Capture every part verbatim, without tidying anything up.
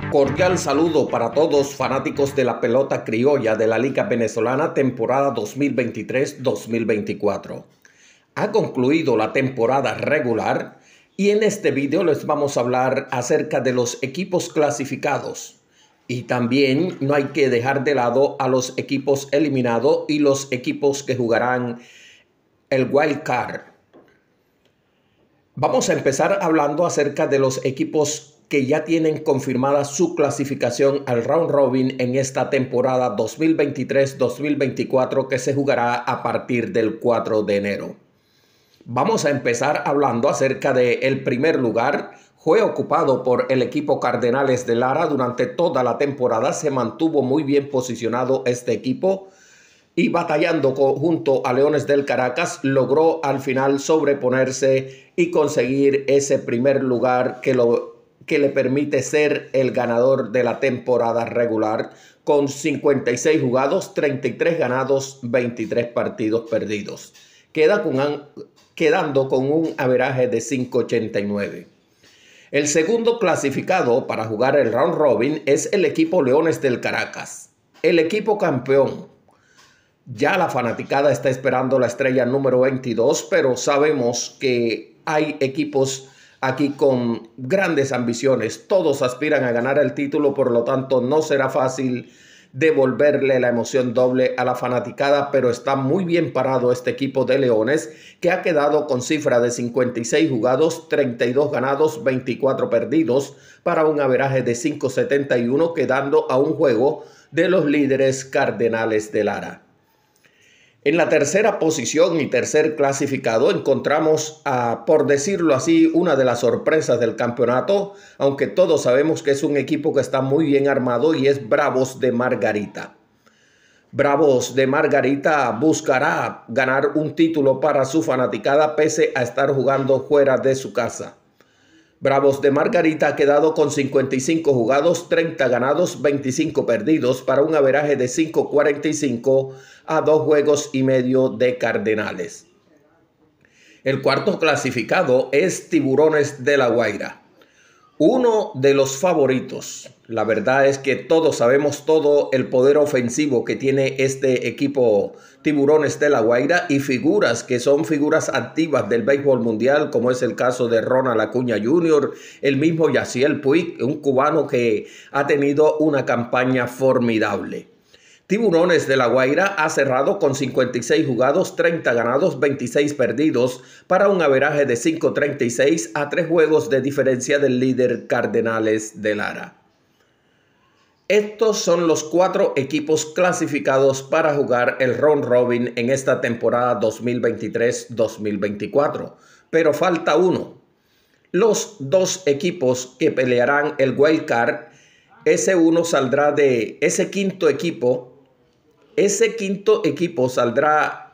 Cordial saludo para todos fanáticos de la pelota criolla de la Liga Venezolana temporada dos mil veintitrés dos mil veinticuatro. Ha concluido la temporada regular y en este video les vamos a hablar acerca de los equipos clasificados. Y también no hay que dejar de lado a los equipos eliminados y los equipos que jugarán el Wild Card. Vamos a empezar hablando acerca de los equipos que ya tienen confirmada su clasificación al Round Robin en esta temporada dos mil veintitrés dos mil veinticuatro que se jugará a partir del cuatro de enero. Vamos a empezar hablando acerca del primer lugar. Fue ocupado por el equipo Cardenales de Lara durante toda la temporada. Se mantuvo muy bien posicionado este equipo y batallando junto a Leones del Caracas logró al final sobreponerse y conseguir ese primer lugar que lo que le permite ser el ganador de la temporada regular con cincuenta y seis jugados, treinta y tres ganados, veintitrés partidos perdidos, Queda con, quedando con un averaje de cinco ochenta y nueve. El segundo clasificado para jugar el Round Robin es el equipo Leones del Caracas, el equipo campeón. Ya la fanaticada está esperando la estrella número veintidós, pero sabemos que hay equipos aquí con grandes ambiciones. Todos aspiran a ganar el título, por lo tanto no será fácil devolverle la emoción doble a la fanaticada, pero está muy bien parado este equipo de Leones, que ha quedado con cifra de cincuenta y seis jugados, treinta y dos ganados, veinticuatro perdidos, para un averaje de cinco setenta y uno, quedando a un juego de los líderes Cardenales de Lara. En la tercera posición y tercer clasificado encontramos, a, por decirlo así, una de las sorpresas del campeonato, aunque todos sabemos que es un equipo que está muy bien armado, y es Bravos de Margarita. Bravos de Margarita buscará ganar un título para su fanaticada pese a estar jugando fuera de su casa. Bravos de Margarita ha quedado con cincuenta y cinco jugados, treinta ganados, veinticinco perdidos, para un averaje de cinco cuarenta y cinco a dos juegos y medio de Cardenales. El cuarto clasificado es Tiburones de La Guaira, uno de los favoritos. La verdad es que todos sabemos todo el poder ofensivo que tiene este equipo Tiburones de La Guaira y figuras que son figuras activas del béisbol mundial, como es el caso de Ronald Acuña junior, el mismo Yasiel Puig, un cubano que ha tenido una campaña formidable. Tiburones de La Guaira ha cerrado con cincuenta y seis jugados, treinta ganados, veintiséis perdidos, para un averaje de cinco treinta y seis a tres juegos de diferencia del líder Cardenales de Lara. Estos son los cuatro equipos clasificados para jugar el Round Robin en esta temporada dos mil veintitrés dos mil veinticuatro. Pero falta uno. Los dos equipos que pelearán el Wild Card, ese uno saldrá de ese quinto equipo. Ese quinto equipo saldrá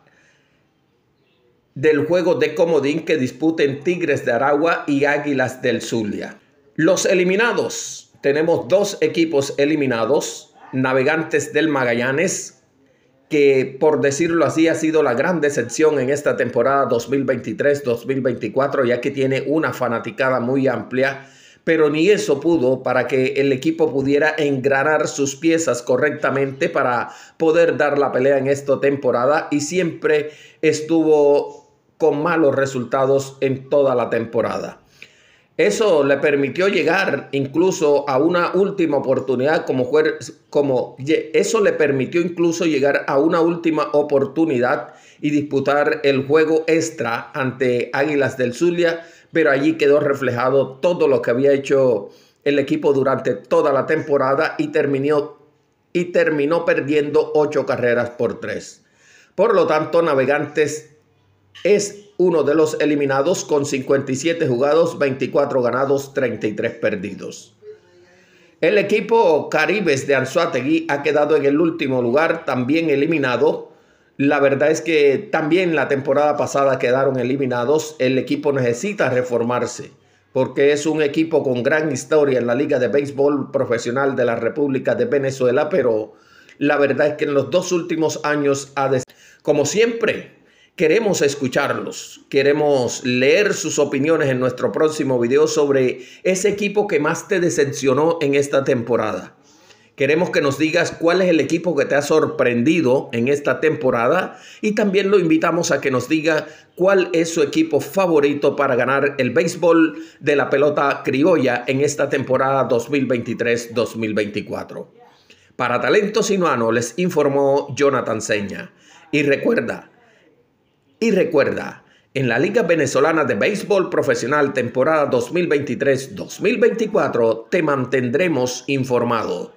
del juego de comodín que disputen Tigres de Aragua y Águilas del Zulia. Los eliminados. Tenemos dos equipos eliminados. Navegantes del Magallanes, que por decirlo así ha sido la gran decepción en esta temporada dos mil veintitrés dos mil veinticuatro, ya que tiene una fanaticada muy amplia, pero ni eso pudo para que el equipo pudiera engranar sus piezas correctamente para poder dar la pelea en esta temporada, y siempre estuvo con malos resultados en toda la temporada. Eso le permitió llegar incluso a una última oportunidad, como, fue, como eso le permitió incluso llegar a una última oportunidad y disputar el juego extra ante Águilas del Zulia, pero allí quedó reflejado todo lo que había hecho el equipo durante toda la temporada y terminó, y terminó perdiendo ocho carreras por tres. Por lo tanto, Navegantes es uno de los eliminados con cincuenta y siete jugados, veinticuatro ganados, treinta y tres perdidos. El equipo Caribes de Anzoátegui ha quedado en el último lugar, también eliminado. La verdad es que también la temporada pasada quedaron eliminados. El equipo necesita reformarse porque es un equipo con gran historia en la Liga de Béisbol Profesional de la República de Venezuela, pero la verdad es que en los dos últimos años ha des... como siempre, Queremos escucharlos, queremos leer sus opiniones en nuestro próximo video sobre ese equipo que más te decepcionó en esta temporada. Queremos que nos digas cuál es el equipo que te ha sorprendido en esta temporada y también lo invitamos a que nos diga cuál es su equipo favorito para ganar el béisbol de la pelota criolla en esta temporada dos mil veintitrés dos mil veinticuatro. Para Talento Sinuano les informó Jonathan Seña. Y recuerda, y recuerda, en la Liga Venezolana de Béisbol Profesional temporada dos mil veintitrés dos mil veinticuatro te mantendremos informado.